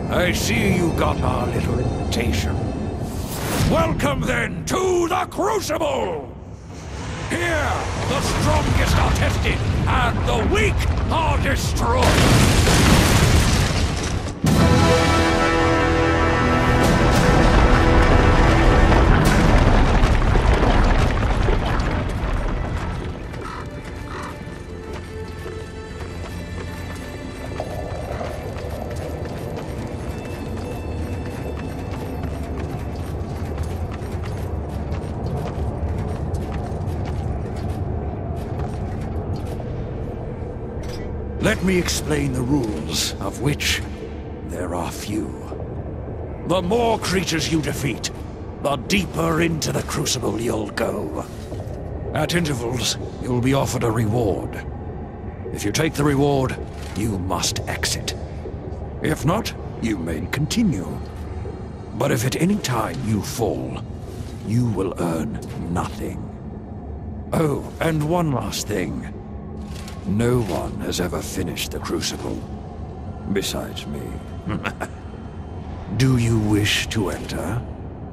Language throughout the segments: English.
I see you got our little invitation. Welcome then to the Crucible! Here, the strongest are tested, and the weak are destroyed! Let me explain the rules, of which there are few. The more creatures you defeat, the deeper into the Crucible you'll go. At intervals, you'll be offered a reward. If you take the reward, you must exit. If not, you may continue. But if at any time you fall, you will earn nothing. Oh, and one last thing. No one has ever finished the Crucible, besides me. Do you wish to enter?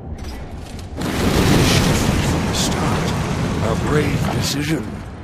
Wish to fight from the start. A brave decision.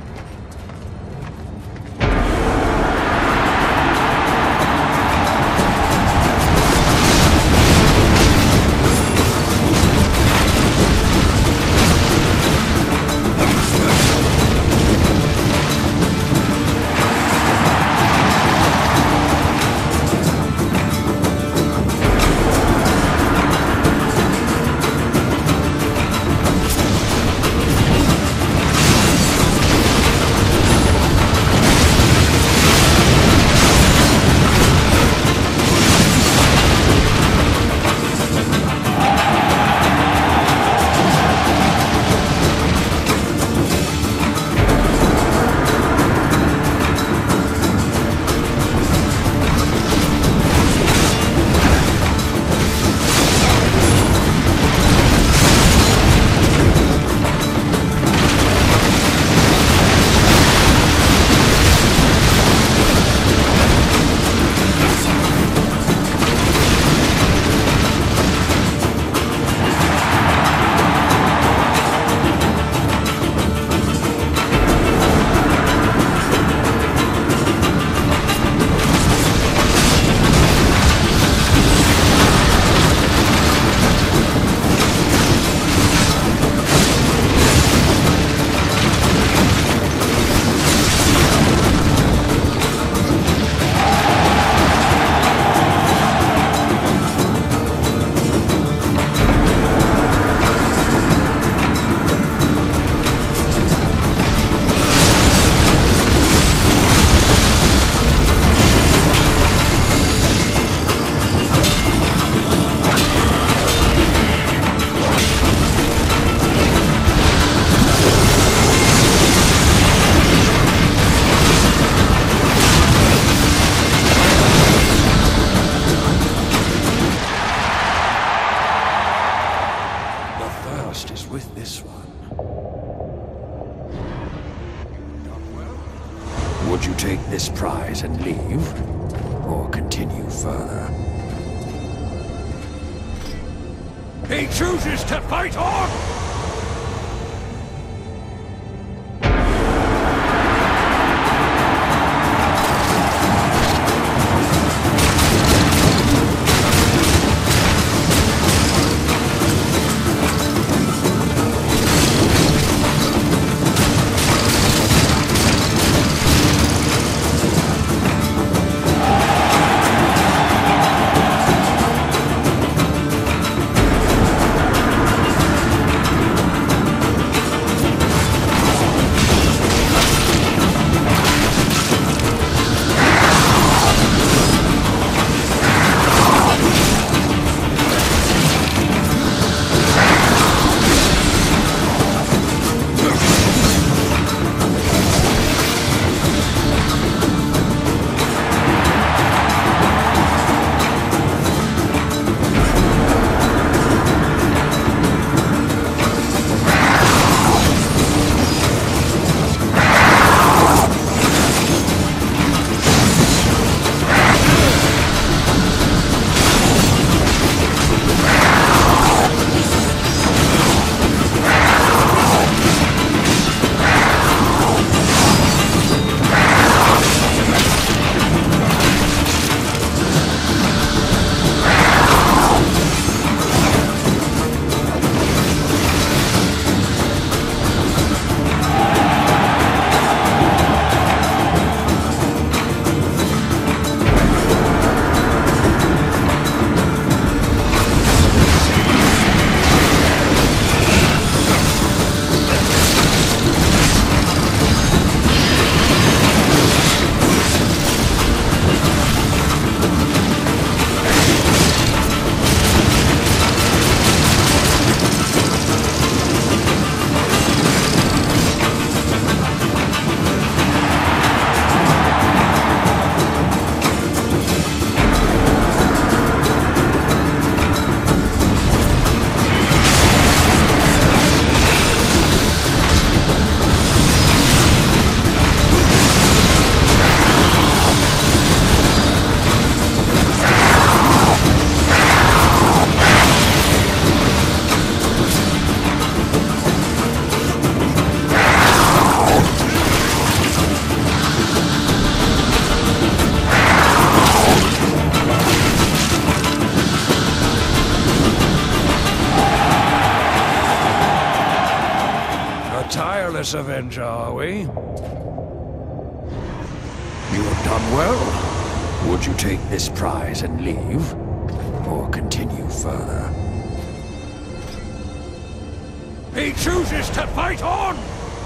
Would you take this prize and leave? Or continue further? He chooses to fight on! tireless avenger, are we? You have done well. Would you take this prize and leave? Or continue further? He chooses to fight on!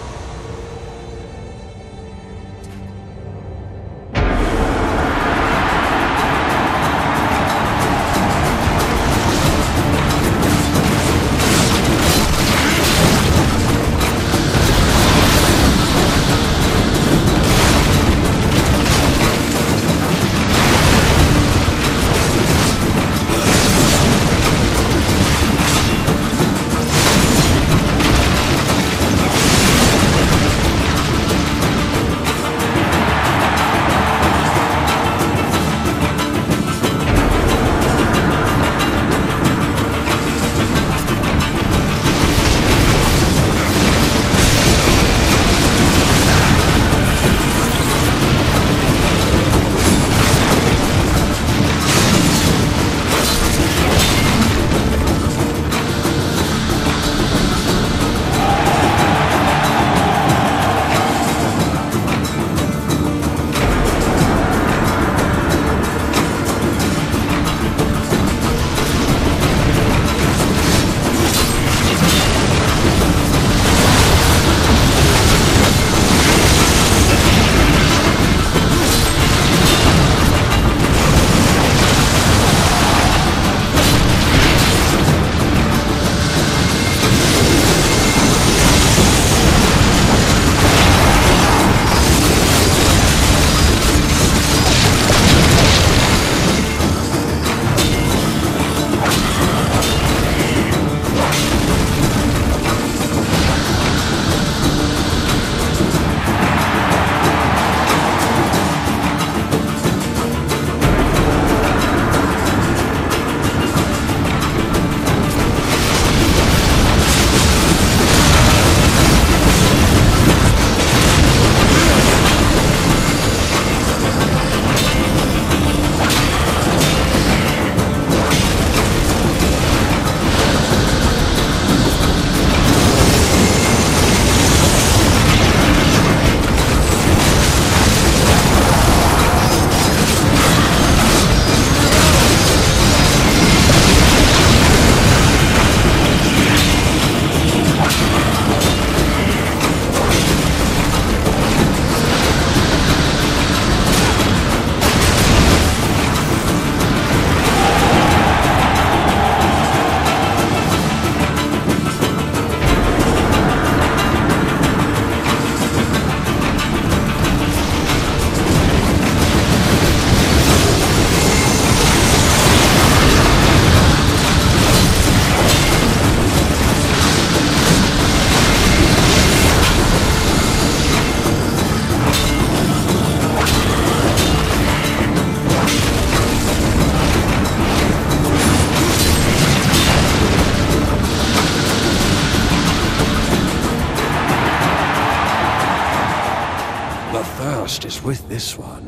Is with this one.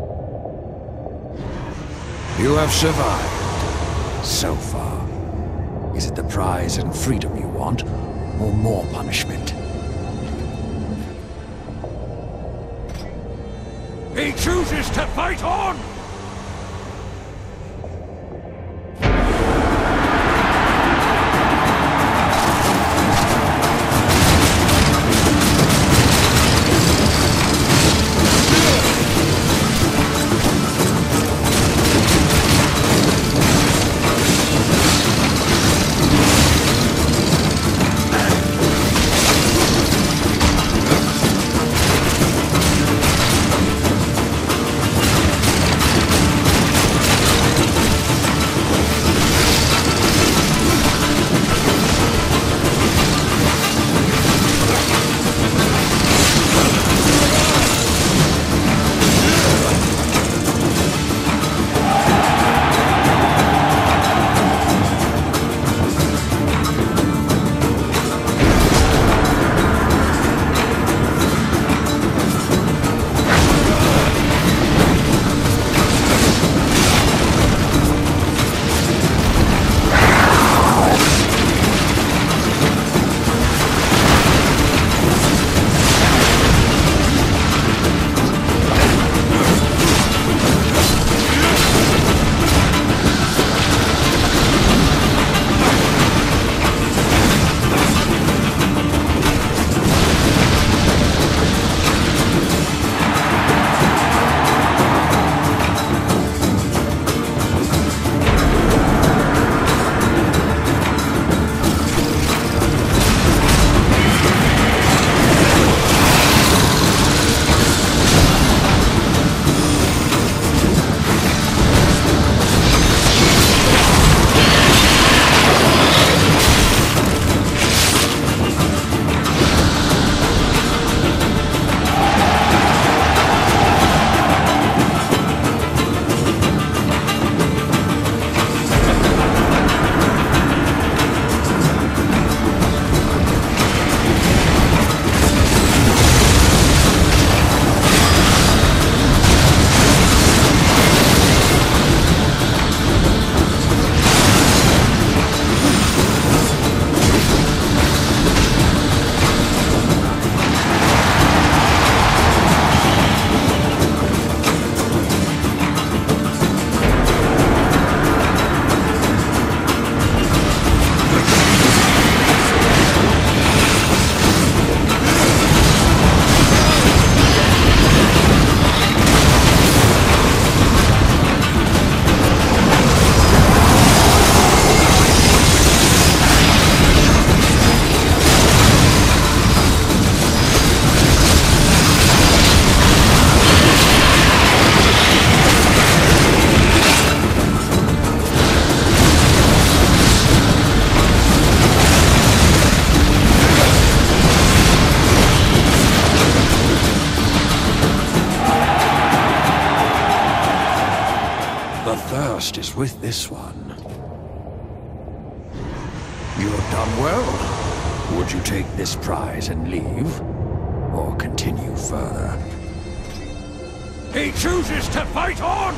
You have survived, so far. Is it the prize and freedom you want, or more punishment? He chooses to fight on! practice with this one. You've done well. Would you take this prize and leave? Or continue further? He chooses to fight on!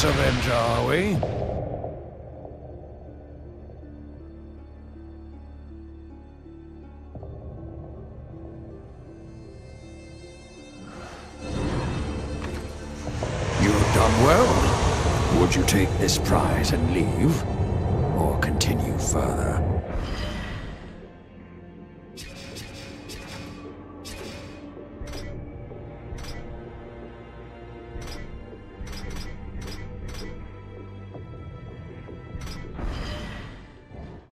this Avenger, are we? You've done well. Would you take this prize and leave? Or continue further?